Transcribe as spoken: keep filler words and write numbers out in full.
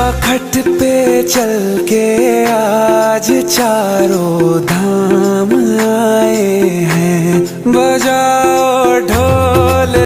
खट पे चल के आज चारों धाम आए।